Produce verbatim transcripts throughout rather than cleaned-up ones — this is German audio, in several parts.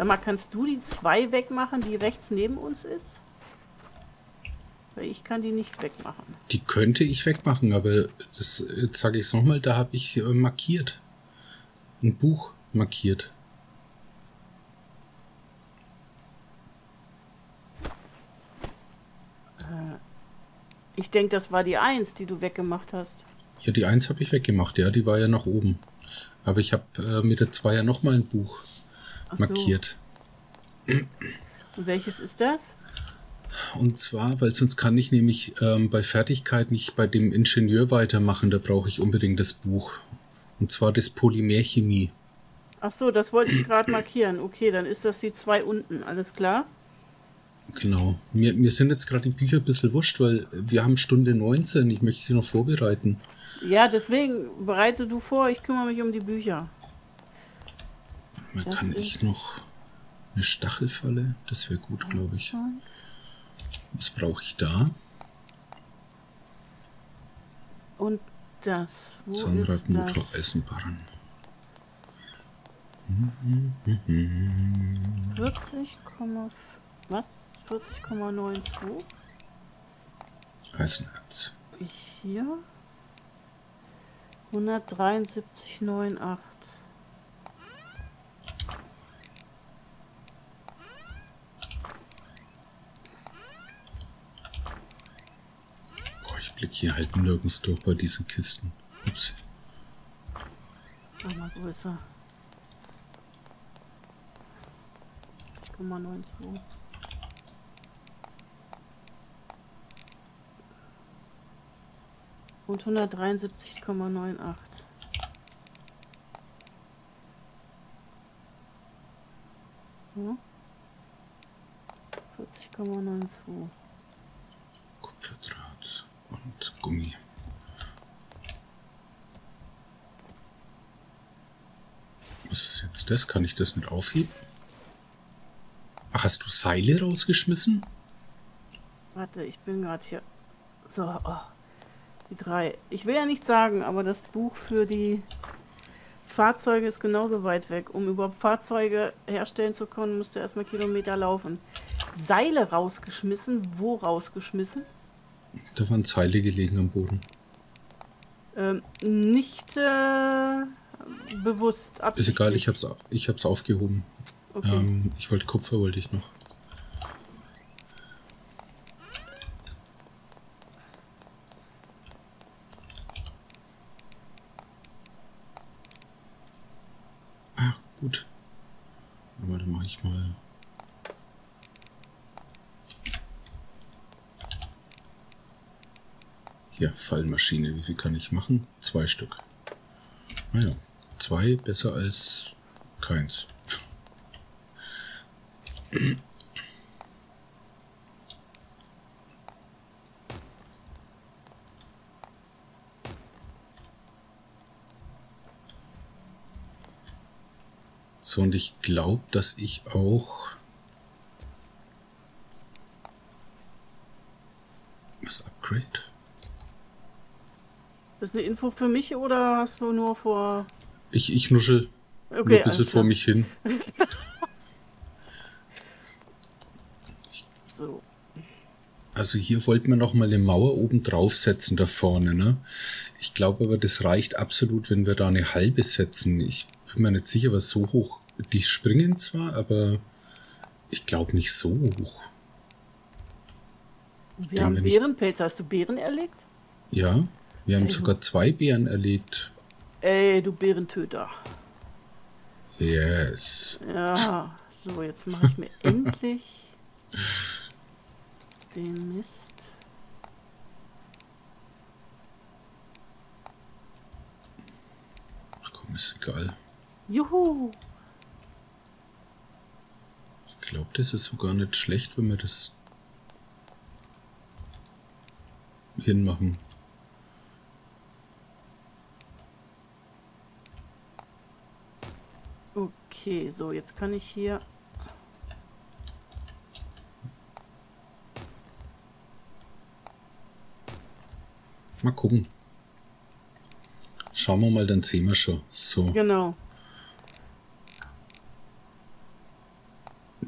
Sag mal, kannst du die zwei wegmachen, die rechts neben uns ist? Weil ich kann die nicht wegmachen. Die könnte ich wegmachen, aber das, jetzt sage ich es nochmal, da habe ich äh, markiert. Ein Buch markiert. Äh, ich denke, das war die eins, die du weggemacht hast. Ja, die eins habe ich weggemacht, ja, die war ja nach oben. Aber ich habe äh, mit der zwei ja nochmal ein Buch Ach so. markiert. Und welches ist das? Und zwar, weil sonst kann ich nämlich ähm, bei Fertigkeit nicht bei dem Ingenieur weitermachen, da brauche ich unbedingt das Buch. Und zwar das Polymerchemie. Ach so, das wollte ich gerade markieren. Okay, dann ist das die zwei unten, alles klar? Genau. Mir, mir sind jetzt gerade die Bücher ein bisschen wurscht, weil wir haben Stunde neunzehn, ich möchte die noch vorbereiten. Ja, deswegen bereite du vor, ich kümmere mich um die Bücher. Man Das kann ist- ich noch eine Stachelfalle, das wäre gut, glaube ich. Was brauche ich da? Und das, wo ist Zahnradmotor, das? Eisenbarren. vierzig, was? vierzig Komma zweiundneunzig? Eisenerz. Ich hier? hundertdreiundsiebzig Komma achtzig. Boah, ich blicke hier halt nirgends durch bei diesen Kisten. Ups. Mach mal größer. vierzig Komma zweiundneunzig. Und hundertdreiundsiebzig Komma achtzig. Ja. vierzig Komma zweiundneunzig. Kupferdraht und Gummi. Was ist jetzt das? Kann ich das nicht aufheben? Ach, hast du Seile rausgeschmissen? Warte, ich bin gerade hier. So, oh, die drei. Ich will ja nichts sagen, aber das Buch für die Fahrzeuge ist genauso weit weg. Um überhaupt Fahrzeuge herstellen zu können, musst du erstmal Kilometer laufen. Seile rausgeschmissen? Wo rausgeschmissen? Da waren Seile gelegen am Boden. Ähm, nicht äh, bewusst. Ist Absichtlich. egal, ich hab's, ich hab's aufgehoben. Okay. Ähm, ich wollte Kupfer, wollte ich noch. Ah, gut. Warte, mache ich mal. Hier, Fallmaschine. Wie viel kann ich machen? Zwei Stück. Naja, zwei besser als keins. So, und ich glaube, dass ich auch was upgrade. Das ist eine Info für mich oder hast du nur vor... Ich, ich nuschel Okay, nur ein bisschen alles vor klar. mich hin. So. Also hier wollten wir noch mal eine Mauer oben draufsetzen da vorne, ne? Ich glaube aber, das reicht absolut, wenn wir da eine halbe setzen. Ich bin mir nicht sicher, was so hoch... Die springen zwar, aber ich glaube nicht so hoch. Wir Denn haben wenn ich- Bärenpelz. Hast du Bären erlegt? Ja, wir haben Ey, sogar zwei Bären erlegt. Ey, du Bärentöter. Yes. Ja, so, jetzt mache ich mir endlich den Mist. Ach komm, ist egal. Juhu! Ich glaube, das ist sogar nicht schlecht, wenn wir das hinmachen. Okay, so, jetzt kann ich hier... Mal gucken. Schauen wir mal, dann sehen wir schon. So. Genau.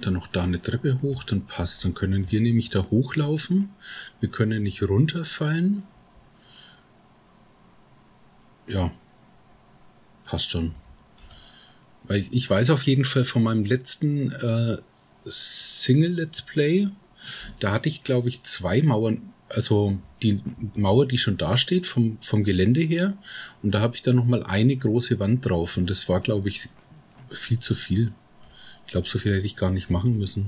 dann noch da eine Treppe hoch, dann passt. Dann können wir nämlich da hochlaufen. Wir können nicht runterfallen. Ja, passt schon. Weil ich weiß auf jeden Fall von meinem letzten äh, Single-Let's Play, da hatte ich, glaube ich, zwei Mauern, also die Mauer, die schon da steht, vom, vom Gelände her. Und da habe ich dann nochmal eine große Wand drauf. Und das war, glaube ich, viel zu viel. Ich glaube, so viel hätte ich gar nicht machen müssen.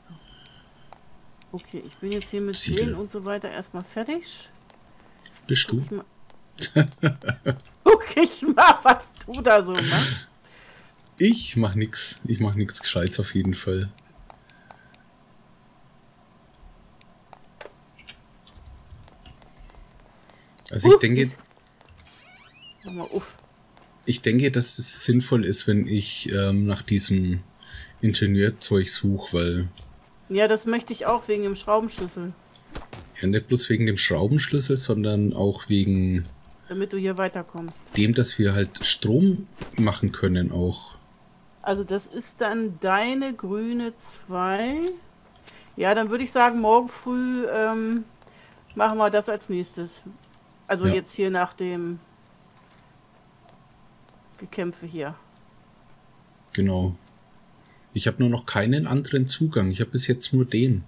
Okay, ich bin jetzt hier mit Siedel. Sehen und so weiter erstmal fertig. Bist du? Guck ich mal, Guck ich mal, was du da so machst. Ich mach nix. Ich mach nix Gescheites auf jeden Fall. Also ich Uh, denke, ist- Mach mal uff. ich denke, dass es sinnvoll ist, wenn ich ähm, nach diesem Ingenieurzeug suche, weil Ja, das möchte ich auch wegen dem Schraubenschlüssel, ja nicht bloß wegen dem Schraubenschlüssel, sondern auch wegen damit du hier weiterkommst. dem, dass wir halt Strom machen können auch. Also das ist dann deine grüne zwei. Ja, dann würde ich sagen, morgen früh ähm, machen wir das als nächstes. Also Ja. jetzt hier nach dem Gekämpfe hier. Genau. Ich habe nur noch keinen anderen Zugang. Ich habe bis jetzt nur den.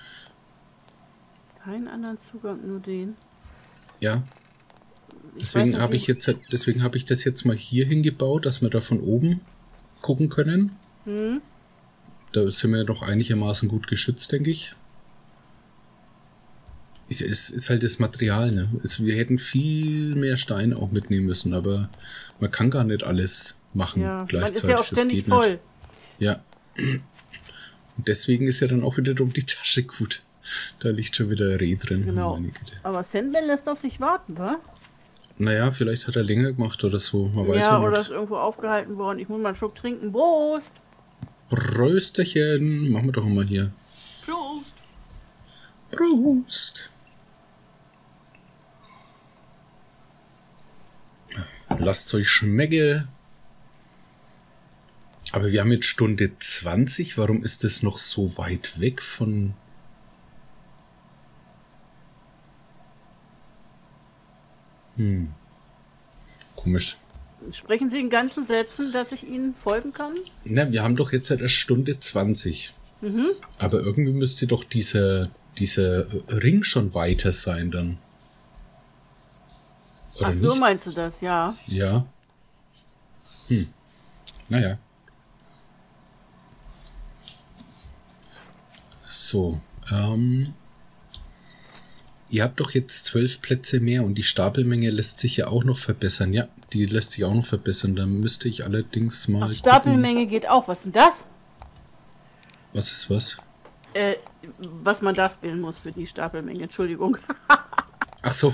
Keinen anderen Zugang, nur den. Ja. Ich Deswegen weiß nicht, habe wie- ich jetzt, deswegen habe ich das jetzt mal hier hingebaut, dass wir da von oben gucken können. Hm? Da sind wir doch einigermaßen gut geschützt, denke ich. Es ist, ist halt das Material, ne? Es, wir hätten viel mehr Steine auch mitnehmen müssen, aber man kann gar nicht alles machen Ja, man gleichzeitig. ist ja auch Das ständig geht voll. nicht. Ja. Und deswegen ist ja dann auch wiederum die Tasche gut. Da liegt schon wieder ein Reh drin. Genau. Meine Güte. Aber Sandman lässt auf sich warten, wa? Naja, vielleicht hat er länger gemacht oder so. Man weiß Ja, ja oder nicht. ist irgendwo aufgehalten worden. Ich muss mal einen Schluck trinken. Prost! Prösterchen. Machen wir doch mal hier. Prost! Prost. Lasst euch schmecken. Aber wir haben jetzt Stunde zwanzig. Warum ist das noch so weit weg von... Hm. Komisch. Sprechen Sie in ganzen Sätzen, dass ich Ihnen folgen kann? Na, wir haben doch jetzt seit einer Stunde zwanzig. Mhm. Aber irgendwie müsste doch dieser, dieser Ring schon weiter sein dann. Oder Ach so, nicht? meinst du das? Ja. Ja. Hm. Naja. So. Ähm. Ihr habt doch jetzt zwölf Plätze mehr und die Stapelmenge lässt sich ja auch noch verbessern. Ja, die lässt sich auch noch verbessern. Da müsste ich allerdings mal gucken. Stapelmenge geht auch. Was ist denn das? Was ist was? Äh, was man da spielen muss für die Stapelmenge. Entschuldigung. Ach so.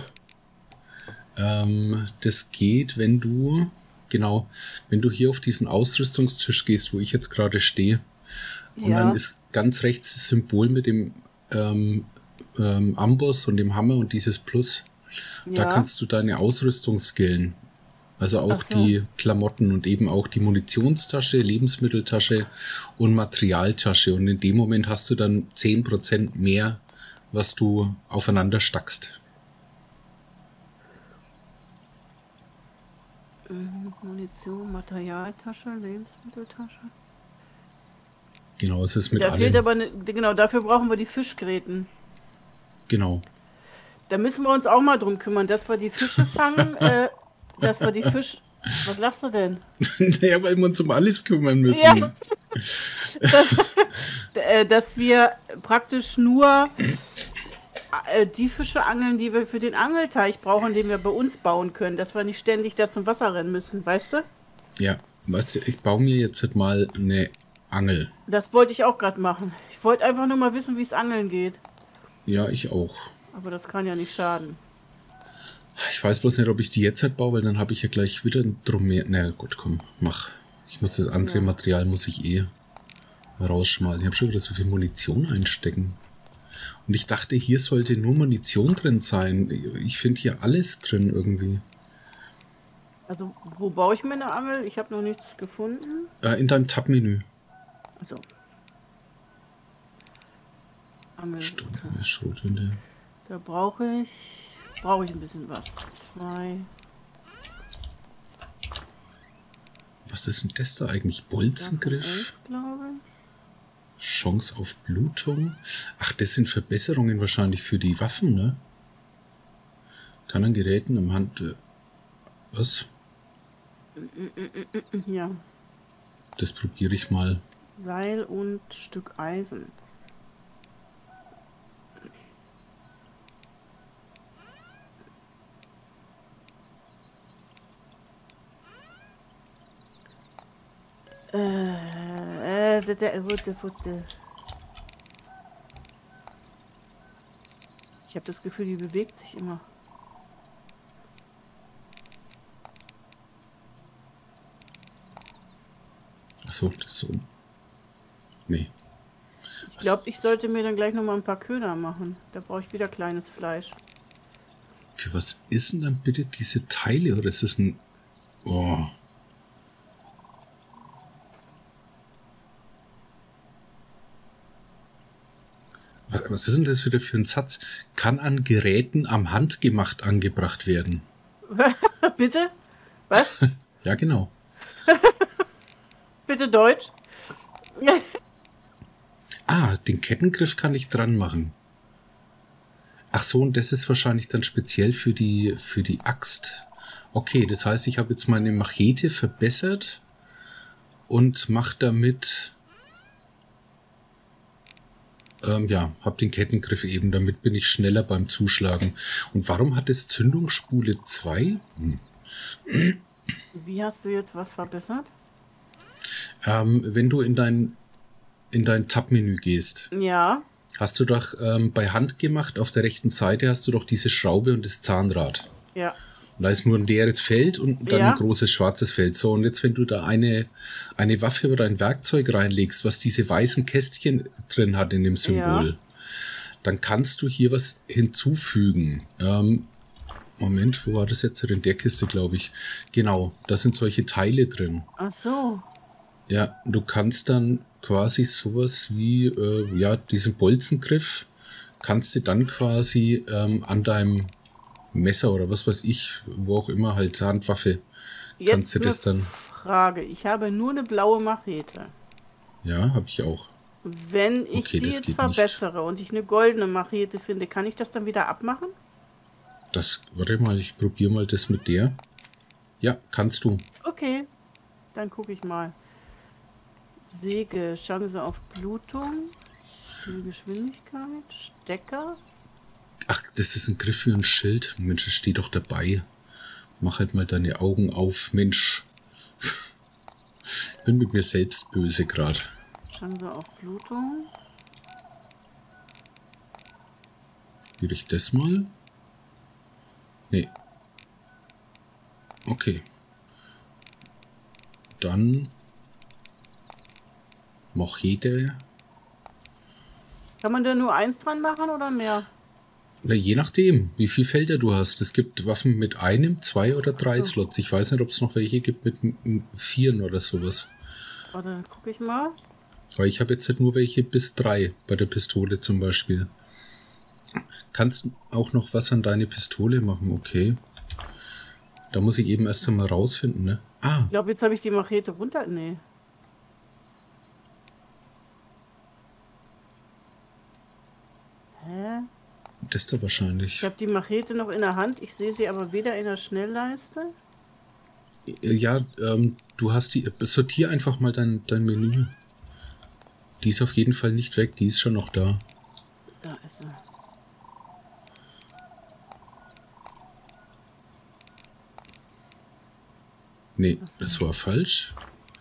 Ähm, das geht, wenn du, genau, wenn du hier auf diesen Ausrüstungstisch gehst, wo ich jetzt gerade stehe. Und Ja. dann ist ganz rechts das Symbol mit dem ähm, ähm, Amboss und dem Hammer und dieses Plus. Da Ja. kannst du deine Ausrüstung skillen. Also auch Ach so. die Klamotten und eben auch die Munitionstasche, Lebensmitteltasche und Materialtasche. Und in dem Moment hast du dann zehn Prozent mehr, was du aufeinander stackst. Ähm, Munition, Materialtasche, Lebensmitteltasche. Genau, es ist mit Da fehlt allem. aber ne, genau, dafür brauchen wir die Fischgräten. Genau. Da müssen wir uns auch mal drum kümmern, dass wir die Fische fangen, äh, dass wir die Fisch. Was lachst du denn? Naja, weil wir uns um alles kümmern müssen. Ja. dass, äh, dass wir praktisch nur äh, die Fische angeln, die wir für den Angelteich brauchen, den wir bei uns bauen können, dass wir nicht ständig da zum Wasser rennen müssen, weißt du? Ja, weißt du, ich baue mir jetzt halt mal eine Angel. Das wollte ich auch gerade machen. Ich wollte einfach nur mal wissen, wie es angeln geht. Ja, ich auch. Aber das kann ja nicht schaden. Ich weiß bloß nicht, ob ich die jetzt halt baue, weil dann habe ich ja gleich wieder drum mehr. Na gut, komm, mach. Ich muss das andere Ja. Material, muss ich eh rausschmalen. Ich habe schon wieder so viel Munition einstecken. Und ich dachte, hier sollte nur Munition drin sein. Ich finde hier alles drin irgendwie. Also, wo baue ich mir eine Angel? Ich habe noch nichts gefunden. Äh, in deinem Tab-Menü. Also, Angelrute. Schrotwinde. Da brauche ich, brauche ich ein bisschen was. Zwei. Was ist denn das da eigentlich? Bolzengriff? glaube ich. Chance auf Blutung. Ach, das sind Verbesserungen wahrscheinlich für die Waffen, ne? Kann an Geräten am Hand... Äh, was? Ja. Das probiere ich mal. Seil und Stück Eisen. Äh, äh, der Futte, Futte. Ich habe das Gefühl, die bewegt sich immer. Achso, das ist so. Nee. Ich glaube, ich sollte mir dann gleich noch mal ein paar Köder machen. Da brauche ich wieder kleines Fleisch. Für was ist denn dann bitte diese Teile? Oder ist das ein... Oh. Was, was ist denn das wieder für ein Satz? Kann an Geräten am Handgemacht angebracht werden. Bitte? Was? Ja, genau. Bitte Deutsch? Ah, den Kettengriff kann ich dran machen. Ach so, und das ist wahrscheinlich dann speziell für die, für die Axt. Okay, das heißt, ich habe jetzt meine Machete verbessert und mache damit... Ähm, ja, habe den Kettengriff eben, damit bin ich schneller beim Zuschlagen. Und warum hat es Zündungsspule zwei? Hm. Wie hast du jetzt was verbessert? Ähm, wenn du in dein, in dein Tab-Menü gehst, Ja. hast du doch ähm, bei Handgemacht auf der rechten Seite hast du doch diese Schraube und das Zahnrad. Ja. Und da ist nur ein leeres Feld und dann Ja. ein großes schwarzes Feld. So, und jetzt, wenn du da eine, eine Waffe oder ein Werkzeug reinlegst, was diese weißen Kästchen drin hat in dem Symbol, ja. Dann kannst du hier was hinzufügen. Ähm, Moment, wo war das jetzt? In der Kiste, glaube ich. Genau, da sind solche Teile drin. Ach so. Ja, du kannst dann quasi sowas wie, äh, ja, diesen Bolzengriff, kannst du dann quasi ähm, an deinem Messer oder was weiß ich, wo auch immer, halt Handwaffe, Jetzt kannst du das dann... Frage, ich habe nur eine blaue Machete. Ja, habe ich auch. Wenn ich Okay, die das jetzt geht verbessere nicht. und ich eine goldene Machete finde, kann ich das dann wieder abmachen? Das, warte mal, ich probiere mal das mit der. Ja, kannst du. Okay, dann gucke ich mal. Säge, Chance auf Blutung, Geschwindigkeit, Stecker. Ach, das ist ein Griff für ein Schild. Mensch, das steht doch dabei. Mach halt mal deine Augen auf, Mensch. Bin mit mir selbst böse gerade. Chance auf Blutung. Probiere ich das mal? Nee. Okay. Dann Machete. Kann man da nur eins dran machen oder mehr? Na, je nachdem, wie viele Felder du hast. Es gibt Waffen mit einem, zwei oder drei So. Slots. Ich weiß nicht, ob es noch welche gibt mit m- vieren oder sowas. Warte, dann gucke ich mal. Weil ich habe jetzt halt nur welche bis drei bei der Pistole zum Beispiel. Kannst auch noch was an deine Pistole machen, okay. Da muss ich eben erst einmal rausfinden, ne? Ah, Ich glaube, jetzt habe ich die Machete runter. Nee. Hä? das da wahrscheinlich. Ich habe die Machete noch in der Hand. Ich sehe sie aber weder in der Schnellleiste. Ja, ähm, du hast die. Sortier einfach mal dein, dein Menü. Die ist auf jeden Fall nicht weg, die ist schon noch da. Da ist sie. Nee, das war falsch.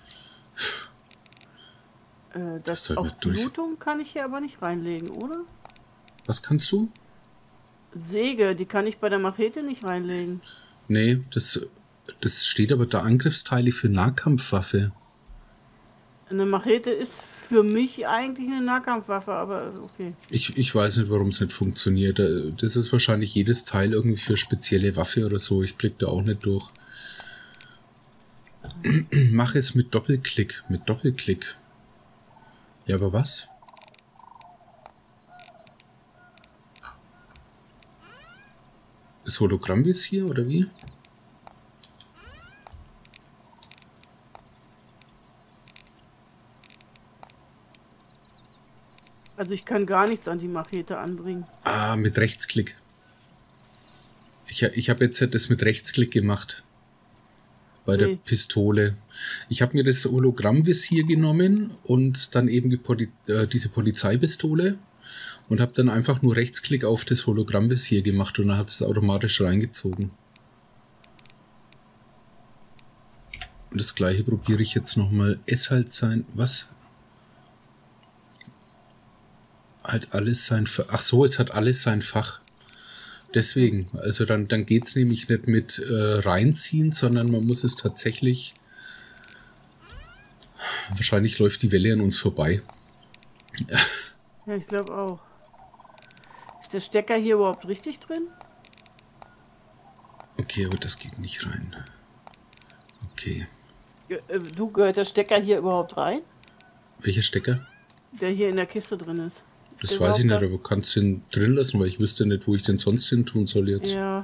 Äh, Das das soll auf mir durch- Blutung kann ich hier aber nicht reinlegen, oder? Was kannst du? Säge, die kann ich bei der Machete nicht reinlegen. Nee, das, das steht aber da Angriffsteile für Nahkampfwaffe. Eine Machete ist für mich eigentlich eine Nahkampfwaffe, aber okay. Ich, ich weiß nicht, warum es nicht funktioniert. Das ist wahrscheinlich jedes Teil irgendwie für spezielle Waffe oder so. Ich blick da auch nicht durch. Mach es mit Doppelklick. Mit Doppelklick. Ja, aber was? Das Hologrammvisier oder wie? Also ich kann gar nichts an die Machete anbringen. Ah, mit Rechtsklick. Ich, ich habe jetzt das mit Rechtsklick gemacht. Bei nee. der Pistole. Ich habe mir das Hologrammvisier genommen und dann eben die Poli äh, diese Polizeipistole und habe dann einfach nur Rechtsklick auf das Hologrammvisier gemacht und dann hat es automatisch reingezogen. Und das gleiche probiere ich jetzt nochmal. Es halt sein... Was? Halt alles sein Fach. Ach so, es hat alles sein Fach. Deswegen, also dann, dann geht es nämlich nicht mit äh, reinziehen, sondern man muss es tatsächlich... Wahrscheinlich läuft die Welle an uns vorbei. Ja, ich glaube auch. Ist der Stecker hier überhaupt richtig drin? Okay, aber das geht nicht rein. Okay. Du, gehört der Stecker hier überhaupt rein? Welcher Stecker? Der hier in der Kiste drin ist. Das weiß ich nicht, aber kannst du den drin lassen, weil ich wüsste nicht, wo ich den sonst hin tun soll jetzt. Ja.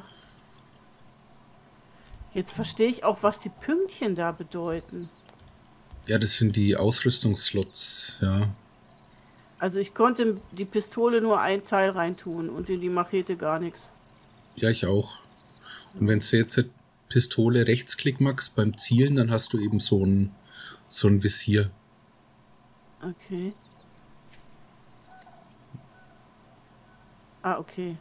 Jetzt verstehe ich auch, was die Pünktchen da bedeuten. Ja, das sind die Ausrüstungsslots, ja. Also ich konnte in die Pistole nur ein Teil reintun und in die Machete gar nichts. Ja, ich auch. Und wenn du jetzt Pistole Rechtsklick machst beim Zielen, dann hast du eben so ein, so ein Visier. Okay. Ah, okay.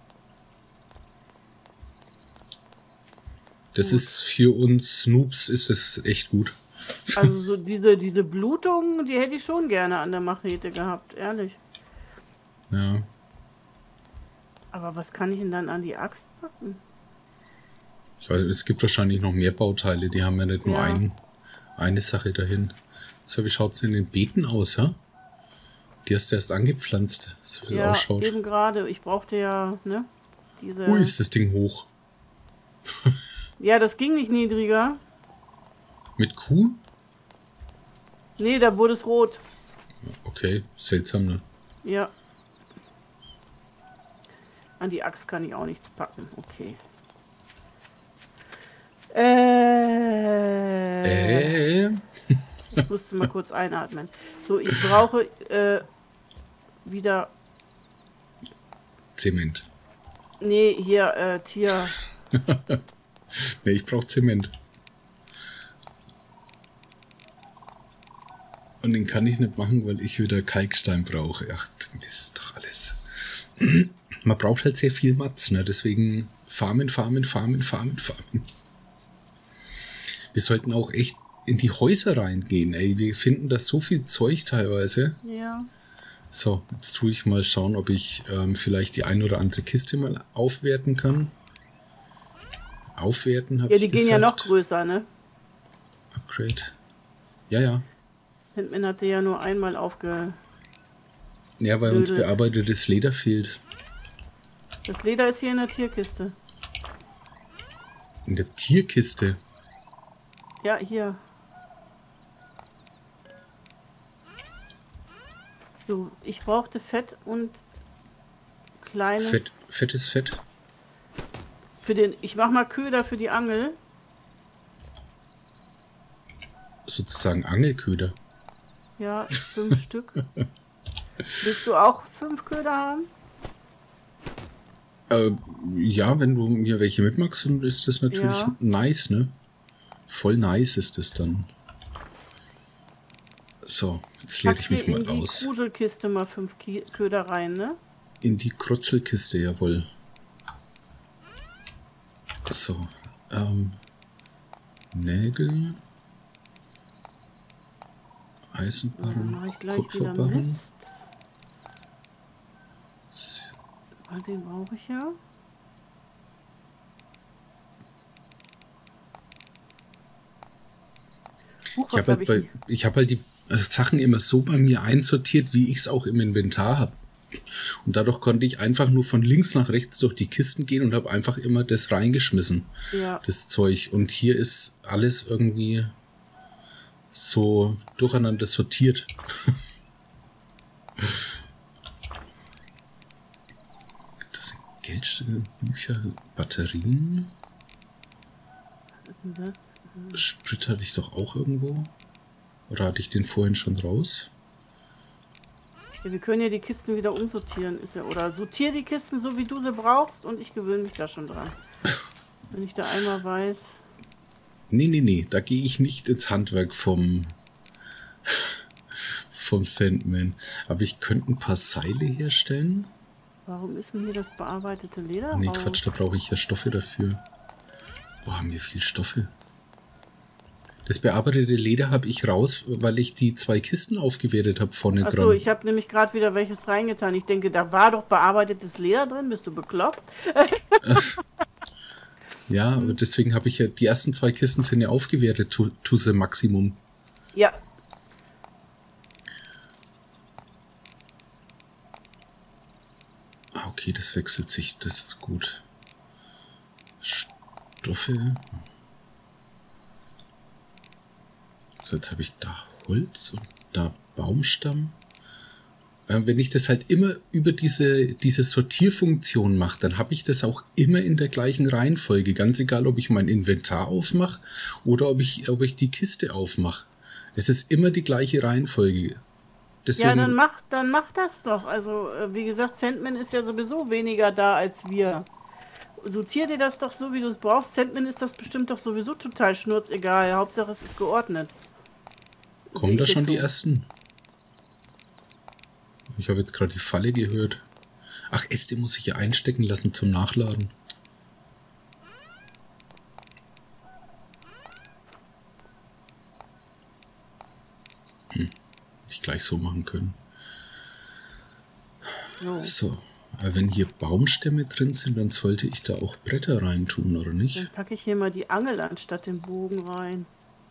Das gut. ist für uns Noobs ist das echt gut. Also so diese, diese Blutung, die hätte ich schon gerne an der Machete gehabt, ehrlich. Ja. Aber was kann ich denn dann an die Axt packen? Ich weiß, es gibt wahrscheinlich noch mehr Bauteile, die haben ja nicht nur ja. ein, eine Sache dahin. So, wie schaut es in den Beeten aus, hä? Die hast du erst angepflanzt, so wie es ja, ausschaut. Eben gerade. Ich brauchte ja, ne? Diese... Ui, ist das Ding hoch. Ja, das ging nicht niedriger. Mit Kuh? Nee, da wurde es rot. Okay, seltsam, ne? Ja. An die Axt kann ich auch nichts packen. Okay. Äh. Äh. Ich musste mal kurz einatmen. So, ich brauche äh, wieder... Zement. Nee, hier, äh, Tier... Nee, ich brauche Zement. Und den kann ich nicht machen, weil ich wieder Kalkstein brauche. Ach, das ist doch alles. Man braucht halt sehr viel Matz, ne? Deswegen farmen, farmen, farmen, farmen, farmen. Wir sollten auch echt in die Häuser reingehen, ey. Wir finden da so viel Zeug teilweise. Ja. So, jetzt tue ich mal schauen, ob ich ähm, vielleicht die ein oder andere Kiste mal aufwerten kann. Aufwerten, habe ich gesagt. Ja, die gehen ja noch größer, ne? Upgrade. Ja, ja. Sandman hatte ja nur einmal aufge... Ja, weil Blöde. uns bearbeitetes Leder fehlt. Das Leder ist hier in der Tierkiste. In der Tierkiste? Ja, hier. So, ich brauchte Fett und kleines... Fett, fettes Fett. Für den, ich mach mal Köder für die Angel. Sozusagen Angelköder. Ja, fünf Stück. Willst du auch fünf Köder haben? Äh, ja, wenn du mir welche mitmachst, dann ist das natürlich Ja. nice, ne? Voll nice ist es dann. So, jetzt leere ich mich mal in die aus. Kruschelkiste mal fünf Ki Köder rein, ne? In die Krutschelkiste, jawohl. So, ähm, Nägel, Eisenbarren, Dann mach ich gleich wieder Kupferbarren. Mist. Ah, den brauche ich ja. Huch, Ich was habe hab halt, ich bei- nicht? ich hab halt die Sachen immer so bei mir einsortiert, wie ich es auch im Inventar habe. Und dadurch konnte ich einfach nur von links nach rechts durch die Kisten gehen und habe einfach immer das reingeschmissen, Ja. das Zeug. Und hier ist alles irgendwie so durcheinander sortiert. Das sind Geldstücke, Bücher, Batterien. Was ist denn das? Sprit hatte ich doch auch irgendwo. Oder hatte ich den vorhin schon raus? Ja, wir können ja die Kisten wieder umsortieren. Ist ja, oder sortier die Kisten so, wie du sie brauchst und ich gewöhne mich da schon dran. Wenn ich da einmal weiß... Nee, nee, nee. Da gehe ich nicht ins Handwerk vom... vom Sandman. Aber ich könnte ein paar Seile herstellen. Warum ist denn hier das bearbeitete Leder? Nee, raus? Quatsch, da brauche ich ja Stoffe dafür. Boah, haben wir viel Stoffe. Das bearbeitete Leder habe ich raus, weil ich die zwei Kisten aufgewertet habe vorne dran. Achso, ich habe nämlich gerade wieder welches reingetan. Ich denke, da war doch bearbeitetes Leder drin. Bist du bekloppt? Ja, aber deswegen habe ich ja, die ersten zwei Kisten sind ja aufgewertet to, to the Maximum. Ja. Ah, okay, das wechselt sich, das ist gut. Stoffe. So, jetzt habe ich da Holz und da Baumstamm. Ähm, wenn ich das halt immer über diese, diese Sortierfunktion mache, dann habe ich das auch immer in der gleichen Reihenfolge. Ganz egal, ob ich mein Inventar aufmache oder ob ich, ob ich die Kiste aufmache. Es ist immer die gleiche Reihenfolge. Deswegen, Ja, dann mach, dann mach das doch. Also, äh, wie gesagt, Sandman ist ja sowieso weniger da als wir. Sortier dir das doch so, wie du es brauchst. Sandman ist das bestimmt doch sowieso total schnurzegal. Hauptsache, es ist geordnet. kommen da Sehe ich schon jetzt die so. ersten? Ich habe jetzt gerade die Falle gehört. Ach, Äste muss ich ja einstecken lassen zum Nachladen. Hm. Hätte ich gleich so machen können. So, So, aber wenn hier Baumstämme drin sind, dann sollte ich da auch Bretter rein tun, oder dann nicht? packe ich hier mal die Angel anstatt den Bogen rein.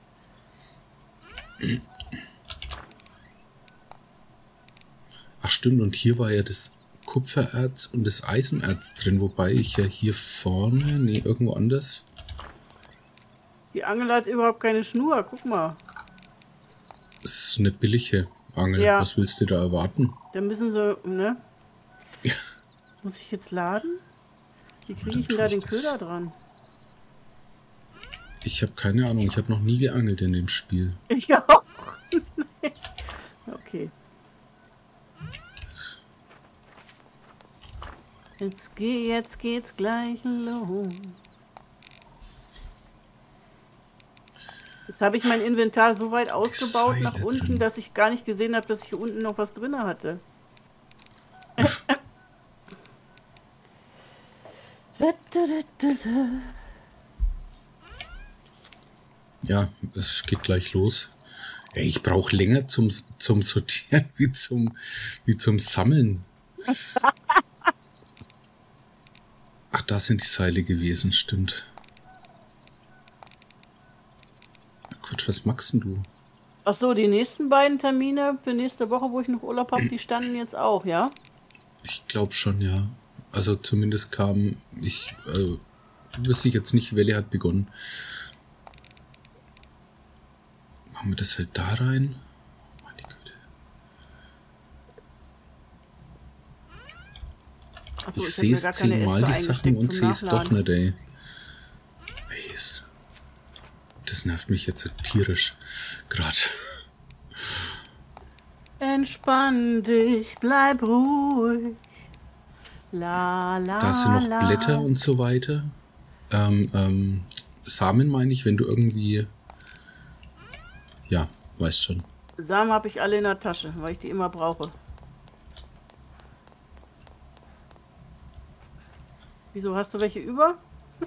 Ach stimmt, und hier war ja das Kupfererz und das Eisenerz drin, wobei ich ja hier vorne, nee, irgendwo anders. Die Angel hat überhaupt keine Schnur. Guck mal. Das ist eine billige Angel. Ja. Was willst du da erwarten? Da müssen sie, ne? Muss ich jetzt laden? Wie kriege Dann ich denn tue da ich den das. Köder dran? Ich habe keine Ahnung, ich habe noch nie geangelt in dem Spiel. Ich auch. Okay. Jetzt, geh, jetzt geht's gleich los. Jetzt habe ich mein Inventar so weit ausgebaut nach Seile unten, drin. dass ich gar nicht gesehen habe, dass ich hier unten noch was drin hatte. Ja, es geht gleich los. Ey, ich brauche länger zum, zum Sortieren wie zum, wie zum Sammeln. Ach, da sind die Seile gewesen, stimmt. Quatsch, was machst denn du? Ach so, die nächsten beiden Termine für nächste Woche, wo ich noch Urlaub habe, die standen jetzt auch, ja? Ich glaube schon, ja. Also zumindest kam ich, äh, wüsste ich jetzt nicht, welche hat begonnen. Machen wir das halt da rein. Meine Güte. Achso, Ich hab sehe mir es gar keine zehnmal die Äste Sachen eingesteckt und zum sehe es doch Nachladen. nicht, ey. Ey, es- Das nervt mich jetzt tierisch. Gerade. Entspann dich, bleib ruhig. La la Da sind noch la. Blätter und so weiter. Ähm, ähm, Samen meine ich, wenn du irgendwie... Ja, weißt schon. Samen habe ich alle in der Tasche, weil ich die immer brauche. Wieso, hast du welche über?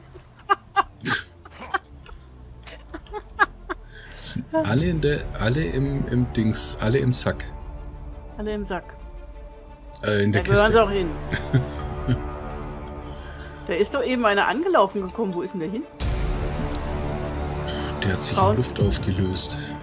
Sind alle in der, alle im, im Dings, alle im Sack. Alle im Sack. Äh, in Da der gehören sie Kiste. auch hin. Da ist doch eben einer angelaufen gekommen. Wo ist denn der hin? Der hat sich Raus. in Luft aufgelöst.